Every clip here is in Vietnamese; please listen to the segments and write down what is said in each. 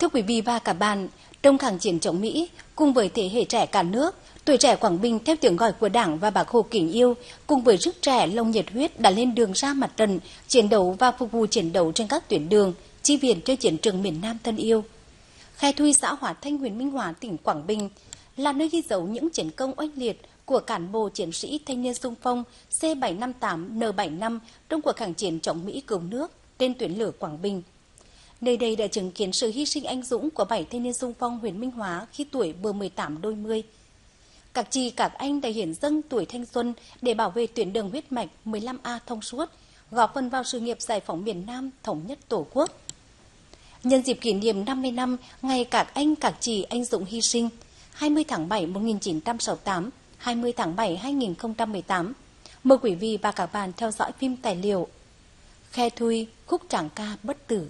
Thưa quý vị và các bạn, trong kháng chiến chống Mỹ, cùng với thế hệ trẻ cả nước, tuổi trẻ Quảng Bình theo tiếng gọi của Đảng và Bác Hồ kính yêu, cùng với sức trẻ lòng nhiệt huyết đã lên đường ra mặt trận, chiến đấu và phục vụ chiến đấu trên các tuyến đường, chi viện cho chiến trường miền Nam thân yêu. Khe Thuy, xã Hòa Thanh, huyện Minh Hóa, tỉnh Quảng Bình là nơi ghi dấu những chiến công oanh liệt của cán bộ chiến sĩ thanh niên xung phong C758N75 trong cuộc kháng chiến chống Mỹ cứu nước trên tuyến lửa Quảng Bình. Nơi đây đã chứng kiến sự hy sinh anh dũng của 7 thanh niên xung phong huyện Minh Hóa khi tuổi vừa 18 đôi mươi. Các chị, các anh đã hiến dâng tuổi thanh xuân để bảo vệ tuyến đường huyết mạch 15A thông suốt, góp phần vào sự nghiệp giải phóng miền Nam, thống nhất Tổ quốc. Nhân dịp kỷ niệm 50 năm ngày các anh, các chị anh dũng hy sinh, 20 tháng 7 1968, 20 tháng 7 2018, mời quý vị và các bạn theo dõi phim tài liệu Khe Thuy, khúc tráng ca bất tử.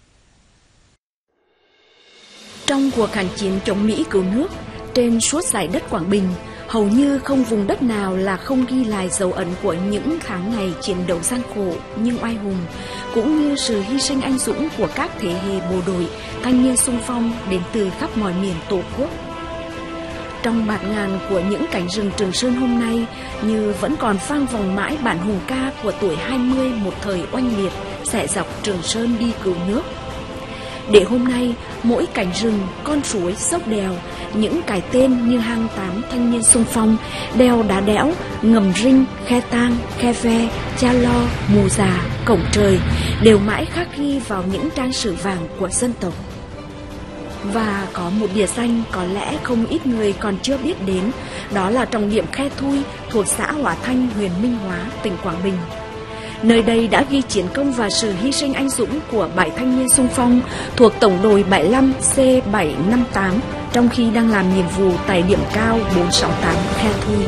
Trong cuộc kháng chiến chống Mỹ cứu nước, trên suốt dải đất Quảng Bình, hầu như không vùng đất nào là không ghi lại dấu ấn của những tháng ngày chiến đấu gian khổ nhưng oai hùng, cũng như sự hy sinh anh dũng của các thế hệ bộ đội, thanh niên xung phong đến từ khắp mọi miền Tổ quốc. Trong bạt ngàn của những cánh rừng Trường Sơn hôm nay, như vẫn còn vang vọng mãi bản hùng ca của tuổi 20 một thời oanh liệt, xẻ dọc Trường Sơn đi cứu nước. Để hôm nay, mỗi cánh rừng, con suối, dốc đèo, những cái tên như hang tám thanh niên xung phong, đèo đá đẽo, ngầm rinh, khe tang, khe ve, cha lo, mù già, cổng trời, đều mãi khắc ghi vào những trang sử vàng của dân tộc. Và có một địa danh có lẽ không ít người còn chưa biết đến, đó là trọng điểm Khe Thuy thuộc xã Hòa Thanh, huyện Minh Hóa, tỉnh Quảng Bình. Nơi đây đã ghi chiến công và sự hy sinh anh dũng của 7 thanh niên xung phong thuộc tổng đội 75 C758 trong khi đang làm nhiệm vụ tại điểm cao 468 Khe Thuy.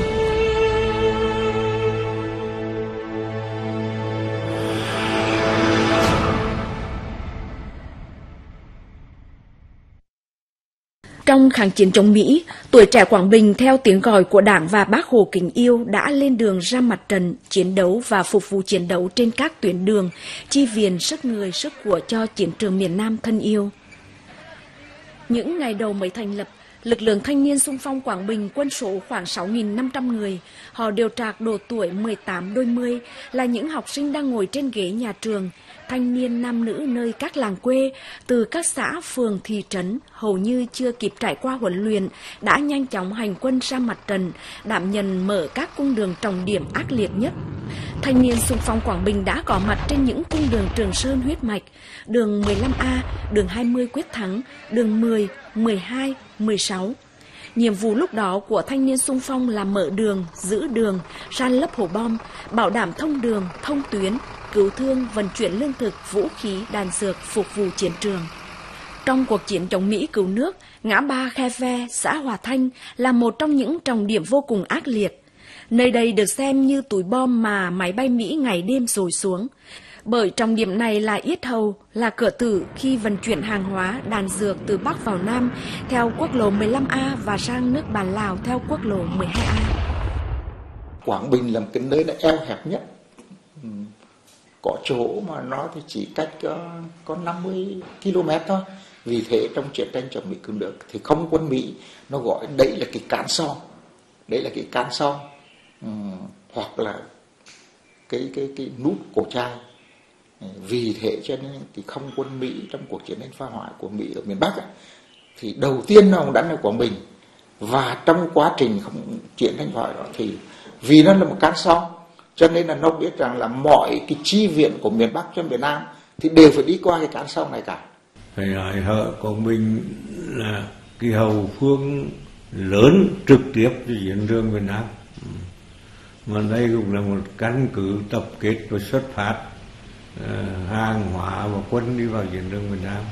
Trong kháng chiến chống Mỹ, tuổi trẻ Quảng Bình theo tiếng gọi của Đảng và Bác Hồ kính yêu đã lên đường ra mặt trận, chiến đấu và phục vụ chiến đấu trên các tuyến đường, chi viện sức người sức của cho chiến trường miền Nam thân yêu. Những ngày đầu mới thành lập, lực lượng thanh niên xung phong Quảng Bình quân số khoảng 6.500 người, họ đều trạc độ tuổi 18 đôi mươi, là những học sinh đang ngồi trên ghế nhà trường, thanh niên nam nữ nơi các làng quê, từ các xã, phường, thị trấn, hầu như chưa kịp trải qua huấn luyện, đã nhanh chóng hành quân ra mặt trận, đảm nhận mở các cung đường trọng điểm ác liệt nhất. Thanh niên xung phong Quảng Bình đã có mặt trên những cung đường Trường Sơn huyết mạch, đường 15A, đường 20 Quyết Thắng, đường 10, 12, 16. Nhiệm vụ lúc đó của thanh niên xung phong là mở đường, giữ đường, san lấp hố bom, bảo đảm thông đường, thông tuyến, cứu thương, vận chuyển lương thực, vũ khí, đạn dược phục vụ chiến trường. Trong cuộc chiến chống Mỹ cứu nước, ngã ba Khe Ve, xã Hòa Thanh là một trong những trọng điểm vô cùng ác liệt. Nơi đây được xem như túi bom mà máy bay Mỹ ngày đêm dồi xuống. Bởi trọng điểm này là yết hầu, là cửa tử khi vận chuyển hàng hóa, đạn dược từ Bắc vào Nam theo quốc lộ 15A và sang nước Bạn Lào theo quốc lộ 12A. Quảng Bình là một cái nơi đã eo hẹp nhất. Có chỗ mà nó thì chỉ cách có 50 km thôi. Vì thế trong chiến tranh chống Mỹ cứu nước thì không quân Mỹ nó gọi đấy là cái cán son. Đấy là cái cán son. Hoặc là cái nút cổ chai. Vì thế cho nên thì không quân Mỹ trong cuộc chiến đánh phá hoại của Mỹ ở miền Bắc thì đầu tiên nó đánh ở Quảng Bình. Và trong quá trình chiến đánh phá hoại đó thì vì nó là một cán son, cho nên là nó biết rằng là mọi cái chi viện của miền Bắc cho miền Nam thì đều phải đi qua cái cán sông này cả. Phải nói Quảng Bình là cái hậu phương lớn trực tiếp cho chiến trường miền Nam. Mà đây cũng là một căn cứ tập kết và xuất phát hàng hóa và quân đi vào chiến trường miền Nam.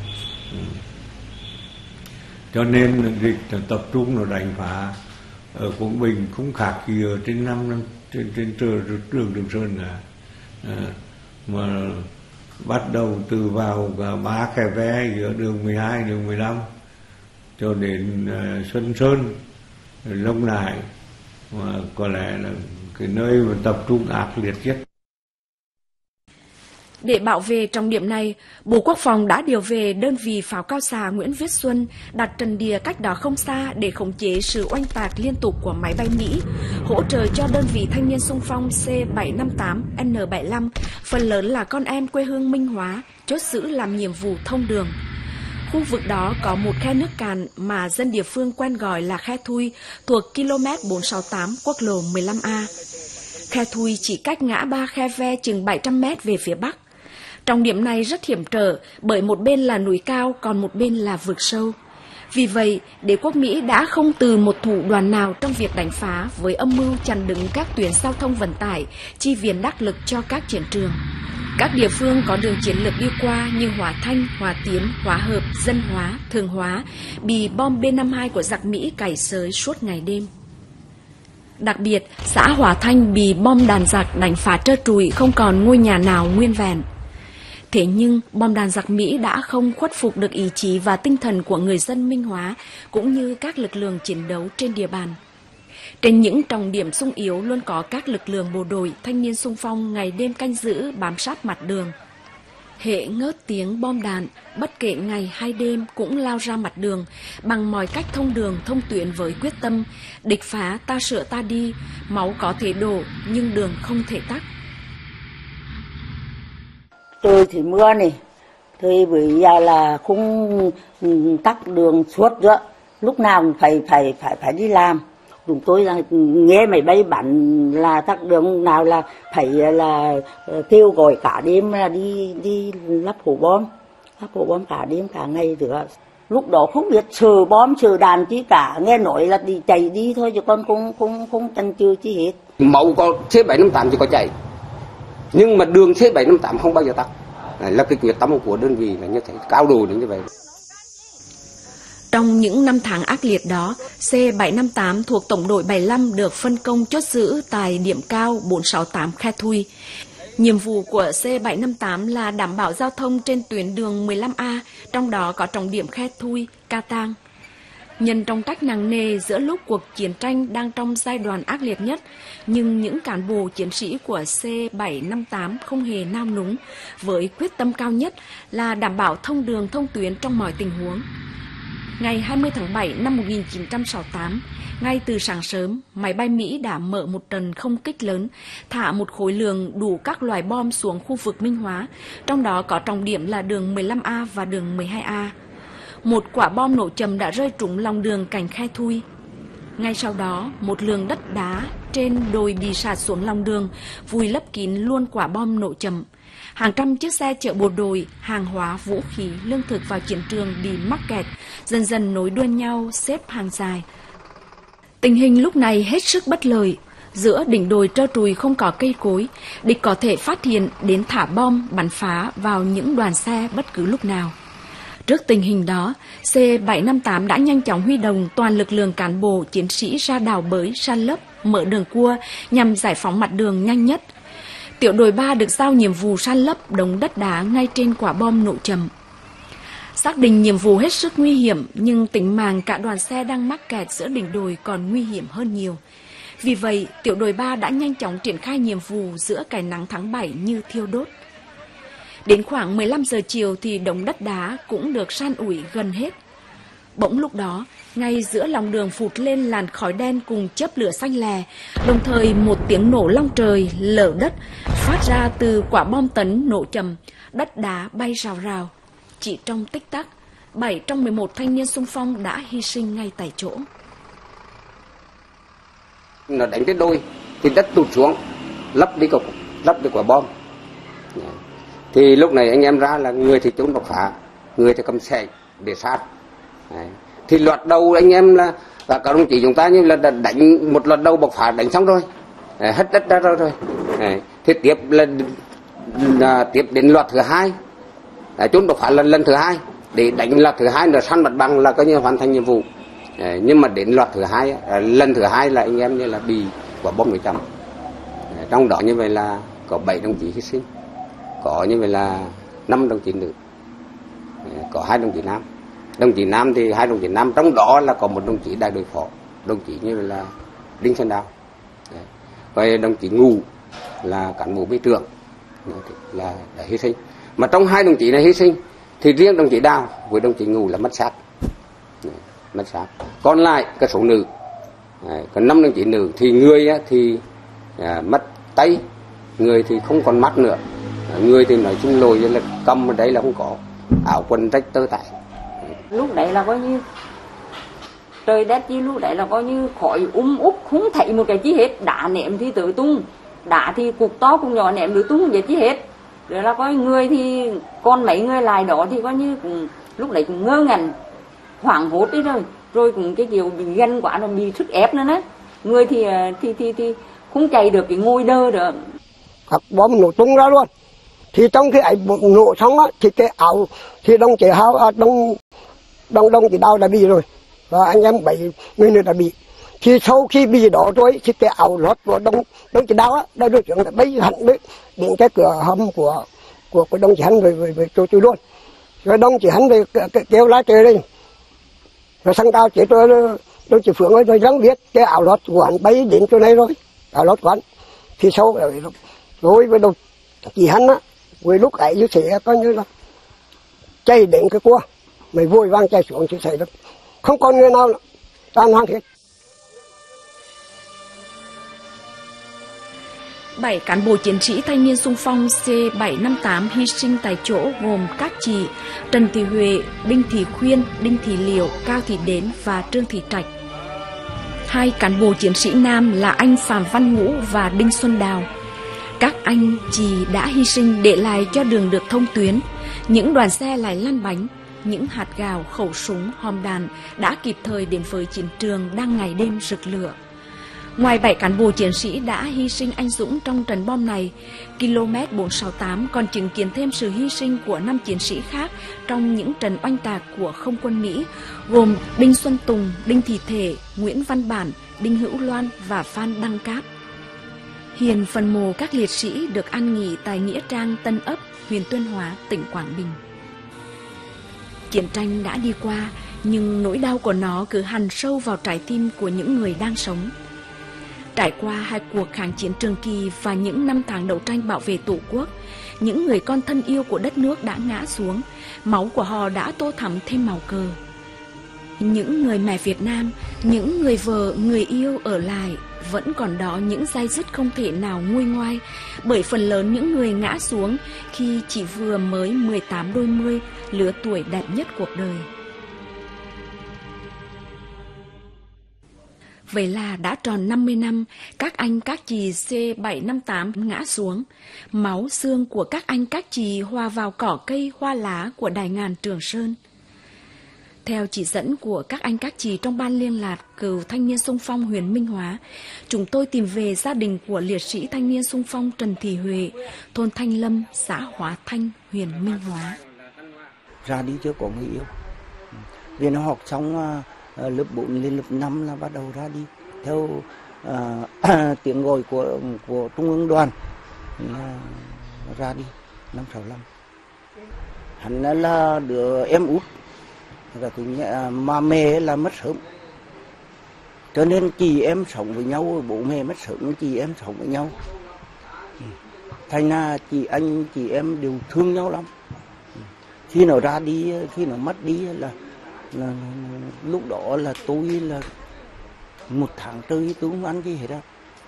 Cho nên địch tập trung nó đánh phá ở Quảng Bình cũng khác gì ở trên trên đường Trường Sơn cả. Mà bắt đầu từ vào cả 3 Khe Ve giữa đường 12, đường 15 cho đến Xuân Sơn, Long Nại, mà có lẽ là cái nơi mà tập trung ác liệt nhất. Để bảo vệ trọng điểm này, Bộ Quốc phòng đã điều về đơn vị pháo cao xạ Nguyễn Viết Xuân đặt trận địa cách đó không xa để khống chế sự oanh tạc liên tục của máy bay Mỹ, hỗ trợ cho đơn vị thanh niên xung phong C758, N75, phần lớn là con em quê hương Minh Hóa, chốt giữ làm nhiệm vụ thông đường. Khu vực đó có một khe nước cạn mà dân địa phương quen gọi là khe Thui, thuộc km 468 quốc lộ 15A. Khe Thui chỉ cách ngã ba Khe Ve chừng 700 mét về phía bắc. Trong điểm này rất hiểm trở bởi một bên là núi cao, còn một bên là vực sâu. Vì vậy, đế quốc Mỹ đã không từ một thủ đoạn nào trong việc đánh phá với âm mưu chặn đứng các tuyến giao thông vận tải, chi viện đắc lực cho các chiến trường. Các địa phương có đường chiến lược đi qua như Hóa Thanh, Hóa Tiến, Hóa Hợp, Dân Hóa, Thường Hóa bị bom B-52 của giặc Mỹ cày xới suốt ngày đêm. Đặc biệt, xã Hóa Thanh bị bom đạn giặc đánh phá trơ trụi, không còn ngôi nhà nào nguyên vẹn. Thế nhưng, bom đạn giặc Mỹ đã không khuất phục được ý chí và tinh thần của người dân Minh Hóa, cũng như các lực lượng chiến đấu trên địa bàn. Trên những trọng điểm xung yếu luôn có các lực lượng bộ đội, thanh niên xung phong ngày đêm canh giữ, bám sát mặt đường. Hễ ngớt tiếng bom đạn, bất kể ngày hay đêm cũng lao ra mặt đường, bằng mọi cách thông đường, thông tuyến với quyết tâm, địch phá ta sửa ta đi, máu có thể đổ nhưng đường không thể tắc. Trời thì mưa này, thì bây giờ là không tắc đường suốt nữa, lúc nào phải đi làm. Chúng tôi là nghe máy bay bắn là tắc đường nào là phải là kêu gọi cả đêm là đi lắp hố bom cả đêm cả ngày nữa. Lúc đó không biết sợ bom sợ đạn chi cả, nghe nói là đi chạy đi thôi chứ con không chần chừ chi hết. Mẫu có C758 chỉ có chạy, nhưng mà đường C758 không bao giờ tắc. Là cái quyết tâm của đơn vị là như thế, cao độ đến như vậy. Trong những năm tháng ác liệt đó, C758 thuộc Tổng đội 75 được phân công chốt giữ tại điểm cao 468 Khe Thui. Nhiệm vụ của C758 là đảm bảo giao thông trên tuyến đường 15A, trong đó có trọng điểm Khe Thui, Ca Tang. Nhân trọng trách nặng nề giữa lúc cuộc chiến tranh đang trong giai đoạn ác liệt nhất, nhưng những cán bộ chiến sĩ của C758 không hề nao núng, với quyết tâm cao nhất là đảm bảo thông đường thông tuyến trong mọi tình huống. Ngày 20 tháng 7 năm 1968, ngay từ sáng sớm, máy bay Mỹ đã mở một trận không kích lớn, thả một khối lượng đủ các loại bom xuống khu vực Minh Hóa, trong đó có trọng điểm là đường 15A và đường 12A. Một quả bom nổ chậm đã rơi trúng lòng đường cạnh Khe Thui. Ngay sau đó, một lượng đất đá trên đồi bị sạt xuống lòng đường, vùi lấp kín luôn quả bom nổ chậm. Hàng trăm chiếc xe chở bộ đội, hàng hóa, vũ khí, lương thực vào chiến trường bị mắc kẹt, dần dần nối đuôi nhau xếp hàng dài. Tình hình lúc này hết sức bất lợi. Giữa đỉnh đồi trơ trụi không có cây cối, địch có thể phát hiện đến thả bom, bắn phá vào những đoàn xe bất cứ lúc nào. Trước tình hình đó, C758 đã nhanh chóng huy động toàn lực lượng cán bộ, chiến sĩ ra đào bới, san lấp, mở đường cua nhằm giải phóng mặt đường nhanh nhất. Tiểu đội 3 được giao nhiệm vụ san lấp đống đất đá ngay trên quả bom nổ chậm. Xác định nhiệm vụ hết sức nguy hiểm, nhưng tính mạng cả đoàn xe đang mắc kẹt giữa đỉnh đồi còn nguy hiểm hơn nhiều. Vì vậy, tiểu đội 3 đã nhanh chóng triển khai nhiệm vụ giữa cái nắng tháng 7 như thiêu đốt. Đến khoảng 15 giờ chiều thì đống đất đá cũng được san ủi gần hết. Bỗng lúc đó, ngay giữa lòng đường phụt lên làn khói đen cùng chớp lửa xanh lè, đồng thời một tiếng nổ long trời, lở đất phát ra từ quả bom tấn nổ chậm, đất đá bay rào rào. Chỉ trong tích tắc, 7 trong 11 thanh niên xung phong đã hy sinh ngay tại chỗ. Nó đánh tới đôi thì đất tụt xuống, lấp đi quả bom. Thì lúc này anh em ra là người thì trốn bộc phá, người thì cầm xe để sát. Đấy. Thì loạt đầu anh em là và các đồng chí chúng ta như là đánh một loạt đầu bộc phá đánh xong rồi, hất đất ra rồi. Đấy. Thì tiếp là tiếp đến loạt thứ hai, trốn bộc phá là lần thứ hai, để đánh loạt thứ hai là săn mặt bằng là coi như hoàn thành nhiệm vụ. Đấy. Nhưng mà đến loạt thứ hai, lần thứ hai là anh em như là bị quả bom nổ chậm. Trong đó như vậy là có 7 đồng chí hy sinh, có như vậy là 5 đồng chí nữ, có 2 đồng chí nam. Đồng chí nam thì 2 đồng chí nam, trong đó là có một đồng chí đại đội phó, đồng chí như là Đinh Xuân Đào. Và đồng chí Ngù là cán bộ bí trưởng, là hy sinh. Mà trong hai đồng chí này hy sinh thì riêng đồng chí Đào với đồng chí Ngù là mất xác. Còn lại cái số nữ, còn 5 đồng chí nữ thì người thì mất tay, người thì không còn mắt nữa, người thì nói chung lồi là cầm ở đấy là không có, áo quần rách tơ tải. Lúc đấy là coi như trời đất, chứ lúc đấy là coi như khói úp, không thấy một cái chi hết. Đá ném thì tự tung, đá thì cục to cục nhỏ ném tự tung vậy chi hết. Rồi là coi người thì còn mấy người lại đó thì coi như lúc đấy cũng ngơ ngẩn, hoảng hốt đấy rồi cũng cái kiểu bị ganh quá rồi bị sức ép nữa đấy. Người thì không chạy được, cái ngồi đơ được. Các bom nổ tung ra luôn. Thì trong khi ấy nổ xong á thì cái áo thì đồng chí Hào đồng chí Đào đã bị rồi, và anh em 7 người nữa đã bị. Thì sau khi bị đó rồi thì cái áo lót của đồng chí Đào á, đã được trưởng đã bay hẳn đến cái cửa hầm của đồng chí hắn về chỗ luôn. Rồi đồng chí hắn về kêu lá trời lên, rồi sang tao chết rồi đồng chí Phượng rồi răng biết cái áo lót của hắn bay đến chỗ này rồi, áo lót của hắn. Thì sau rồi với đồng chí hắn á, với lúc ấy như thế coi như là chạy đến cái cua, mày vội vàng chạy xuống thì xảy được, không còn người nào nữa, tan hoang hết. 7 cán bộ chiến sĩ thanh niên xung phong C758 hy sinh tại chỗ gồm các chị Trần Thị Huệ, Đinh Thị Khuyên, Đinh Thị Liệu, Cao Thị Đến và Trương Thị Trạch. 2 cán bộ chiến sĩ nam là anh Phạm Văn Ngũ và Đinh Xuân Đào. Các anh chị đã hy sinh để lại cho đường được thông tuyến, những đoàn xe lại lăn bánh, những hạt gạo, khẩu súng, hòm đạn đã kịp thời đến với chiến trường đang ngày đêm rực lửa. Ngoài 7 cán bộ chiến sĩ đã hy sinh anh dũng trong trận bom này, km 468 còn chứng kiến thêm sự hy sinh của 5 chiến sĩ khác trong những trận oanh tạc của không quân Mỹ, gồm Đinh Xuân Tùng, Đinh Thị Thể, Nguyễn Văn Bản, Đinh Hữu Loan và Phan Đăng Cát. Hiện phần mộ các liệt sĩ được an nghỉ tại Nghĩa Trang Tân Ấp, huyện Tuyên Hóa, tỉnh Quảng Bình. Chiến tranh đã đi qua, nhưng nỗi đau của nó cứ hằn sâu vào trái tim của những người đang sống. Trải qua 2 cuộc kháng chiến trường kỳ và những năm tháng đấu tranh bảo vệ Tổ quốc, những người con thân yêu của đất nước đã ngã xuống, máu của họ đã tô thắm thêm màu cờ. Những người mẹ Việt Nam, những người vợ, người yêu ở lại, vẫn còn đó những day dứt không thể nào nguôi ngoai, bởi phần lớn những người ngã xuống khi chỉ vừa mới 18 đôi mươi, lứa tuổi đẹp nhất cuộc đời. Vậy là đã tròn 50 năm, các anh các chị C758 ngã xuống. Máu xương của các anh các chị hòa vào cỏ cây hoa lá của Đại ngàn Trường Sơn. Theo chỉ dẫn của các anh các chị trong ban liên lạc cựu thanh niên xung phong huyện Minh Hóa, chúng tôi tìm về gia đình của liệt sĩ thanh niên xung phong Trần Thị Huệ, thôn Thanh Lâm, xã Hóa Thanh, huyện Minh Hóa. Ra đi chưa có người yêu. Vì nó học xong lớp 4 lên lớp 5 là bắt đầu ra đi. Theo tiếng gọi của Trung ương đoàn là ra đi năm 65. Hắn là đứa em út. Mà mẹ là mất sớm, cho nên chị em sống với nhau, bố mẹ mất sớm, chị em sống với nhau, thành ra chị em đều thương nhau lắm. Khi nó ra đi, khi nó mất đi là lúc đó là tôi là 1 tháng trời tôi không ăn gì hết á.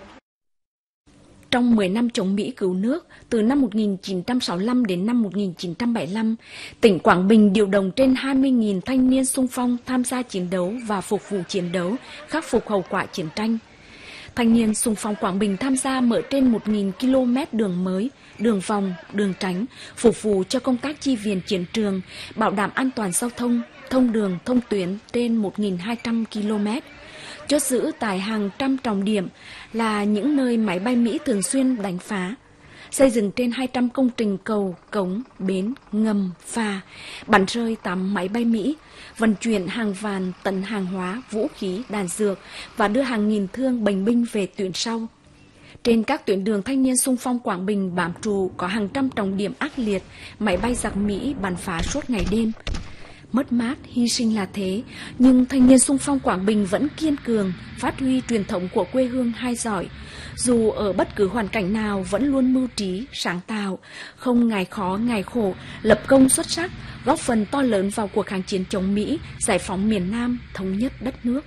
Trong 10 năm chống Mỹ cứu nước, từ năm 1965 đến năm 1975, tỉnh Quảng Bình điều động trên 20.000 thanh niên xung phong tham gia chiến đấu và phục vụ chiến đấu, khắc phục hậu quả chiến tranh. Thanh niên xung phong Quảng Bình tham gia mở trên 1.000 km đường mới, đường vòng, đường tránh, phục vụ cho công tác chi viện chiến trường, bảo đảm an toàn giao thông, thông đường, thông tuyến trên 1.200 km. Chốt giữ tại hàng trăm trọng điểm là những nơi máy bay Mỹ thường xuyên đánh phá, xây dựng trên 200 công trình cầu, cống, bến, ngầm, phà, bắn rơi 8 máy bay Mỹ, vận chuyển hàng vạn tấn hàng hóa, vũ khí, đạn dược và đưa hàng nghìn thương bệnh binh về tuyến sau. Trên các tuyến đường thanh niên xung phong Quảng Bình bám trụ có hàng trăm trọng điểm ác liệt, máy bay giặc Mỹ bắn phá suốt ngày đêm. Mất mát, hy sinh là thế, nhưng thanh niên xung phong Quảng Bình vẫn kiên cường, phát huy truyền thống của quê hương hai giỏi. Dù ở bất cứ hoàn cảnh nào vẫn luôn mưu trí, sáng tạo, không ngại khó, ngại khổ, lập công xuất sắc, góp phần to lớn vào cuộc kháng chiến chống Mỹ, giải phóng miền Nam, thống nhất đất nước.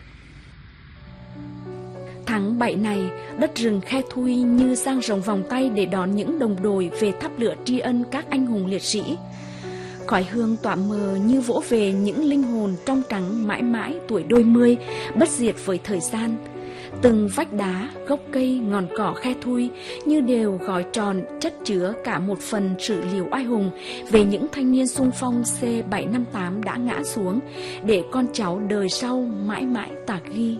Tháng 7 này, đất rừng Khe Thui như dang rộng vòng tay để đón những đồng đội về thắp lửa tri ân các anh hùng liệt sĩ. Khói hương tỏa mờ như vỗ về những linh hồn trong trắng mãi mãi tuổi đôi mươi, bất diệt với thời gian. Từng vách đá, gốc cây, ngọn cỏ Khe Thui như đều gói tròn chất chứa cả một phần sự liều oai hùng về những thanh niên xung phong C758 đã ngã xuống, để con cháu đời sau mãi mãi tạc ghi.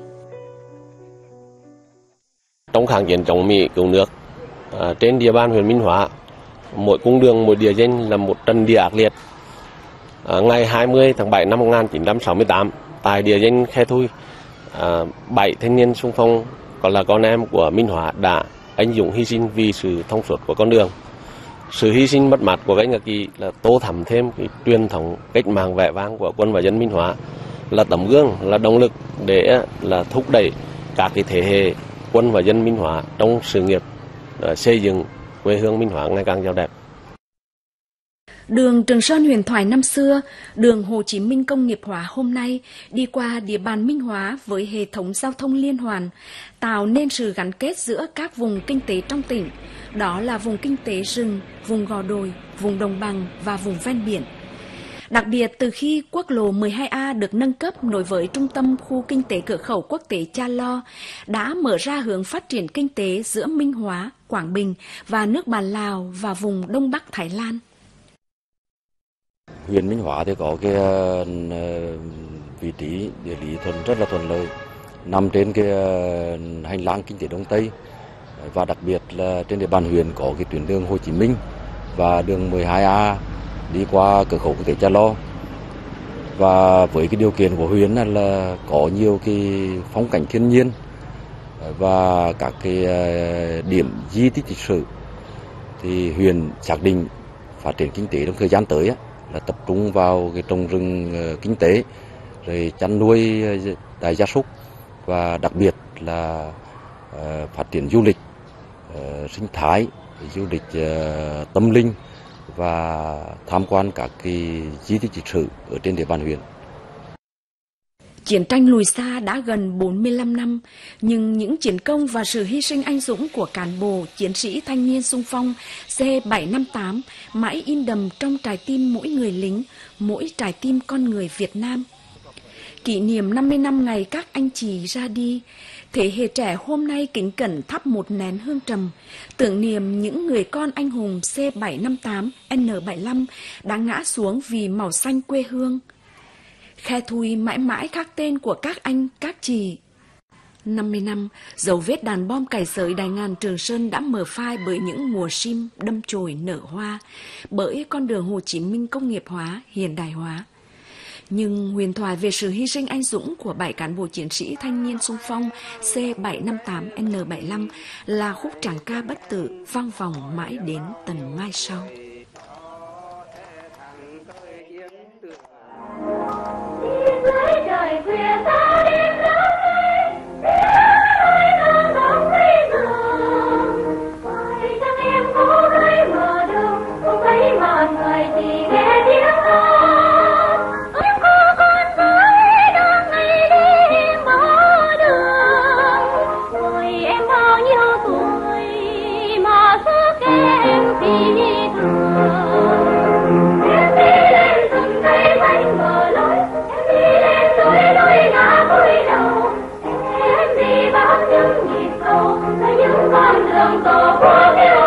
Trong kháng chiến chống Mỹ cứu nước, trên địa bàn huyện Minh Hóa, mỗi cung đường, mỗi địa danh là một trận địa ác liệt. Ngày 20 tháng 7 năm 1968, tại địa danh Khe Thui, 7 thanh niên xung phong còn là con em của Minh Hóa đã anh dũng hy sinh vì sự thông suốt của con đường. Sự hy sinh mất mát của các anh chị là tô thắm thêm cái truyền thống cách mạng vẻ vang của quân và dân Minh Hóa, là tấm gương, là động lực để là thúc đẩy các cái thế hệ quân và dân Minh Hóa trong sự nghiệp xây dựng quê hương Minh Hóa ngày càng giàu đẹp. Đường Trường Sơn huyền thoại năm xưa, đường Hồ Chí Minh công nghiệp hóa hôm nay đi qua địa bàn Minh Hóa với hệ thống giao thông liên hoàn, tạo nên sự gắn kết giữa các vùng kinh tế trong tỉnh, đó là vùng kinh tế rừng, vùng gò đồi, vùng đồng bằng và vùng ven biển. Đặc biệt từ khi quốc lộ 12A được nâng cấp nối với trung tâm khu kinh tế cửa khẩu quốc tế Cha Lo, đã mở ra hướng phát triển kinh tế giữa Minh Hóa, Quảng Bình và nước bạn Lào và vùng Đông Bắc Thái Lan. Huyện Minh Hóa thì có cái vị trí địa lý rất là thuận lợi, nằm trên cái hành lang kinh tế Đông Tây, và đặc biệt là trên địa bàn huyện có cái tuyến đường Hồ Chí Minh và đường 12A đi qua cửa khẩu quốc tế Cha Lo. Và với cái điều kiện của huyện là có nhiều cái phong cảnh thiên nhiên và các cái điểm di tích lịch sử, thì huyện xác định phát triển kinh tế trong thời gian tới là tập trung vào cái trồng rừng kinh tế, rồi chăn nuôi đại gia súc, và đặc biệt là phát triển du lịch sinh thái, du lịch tâm linh và tham quan các cái di tích lịch sử ở trên địa bàn huyện. Chiến tranh lùi xa đã gần 45 năm, nhưng những chiến công và sự hy sinh anh dũng của cán bộ, chiến sĩ thanh niên xung phong C758 mãi in đậm trong trái tim mỗi người lính, mỗi trái tim con người Việt Nam. Kỷ niệm 50 năm ngày các anh chị ra đi, thế hệ trẻ hôm nay kính cẩn thắp một nén hương trầm, tưởng niệm những người con anh hùng C758, N75 đã ngã xuống vì màu xanh quê hương. Khe Thui mãi mãi khắc tên của các anh, các chị. 50 năm, dấu vết đàn bom cày sới Đại ngàn Trường Sơn đã mở phai bởi những mùa sim đâm chồi nở hoa, bởi con đường Hồ Chí Minh công nghiệp hóa, hiện đại hóa. Nhưng huyền thoại về sự hy sinh anh dũng của 7 cán bộ chiến sĩ thanh niên xung phong C758N75 là khúc tràng ca bất tử vang vọng mãi đến tận mai sau. Con đường tổ quốc